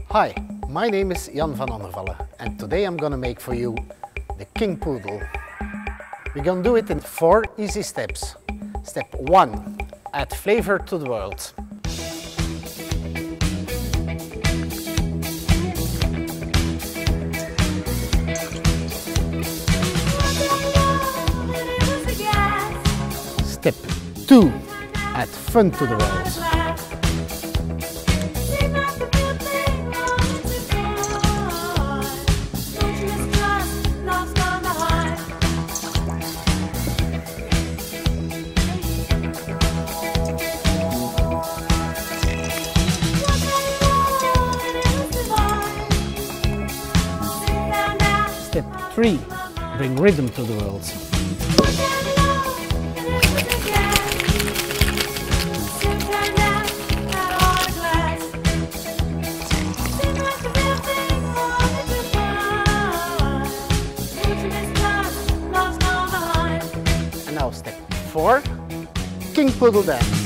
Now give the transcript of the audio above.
Hi, my name is Jan Van Ongevalle and today I'm gonna make for you the King Poodle. We're gonna do it in 4 easy steps. Step 1. Add flavor to the world. Step 2. Add fun to the world. Step 3. Bring rhythm to the world. And now step 4. King Poodle dance.